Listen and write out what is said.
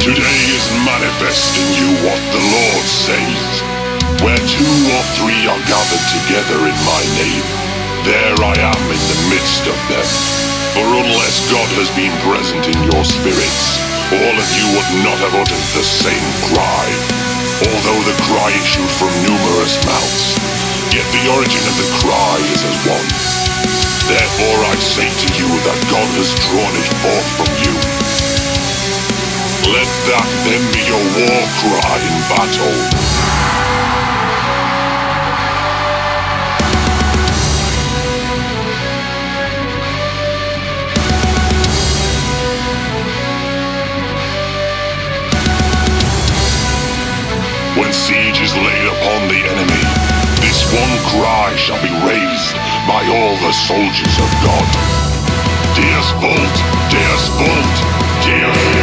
Today is manifest in you what the Lord says. Where 2 or 3 are gathered together in my name, there I am in the midst of them. For unless God has been present in your spirits, all of you would not have uttered the same cry. Although the cry issued from numerous mouths, yet the origin of the cry is as one. Therefore I say to you that God has drawn it forth from you. Let that then be your war cry in battle. When siege is laid upon the enemy, this one cry shall be raised by all the soldiers of God. Deus Vult! Deus Vult! Deus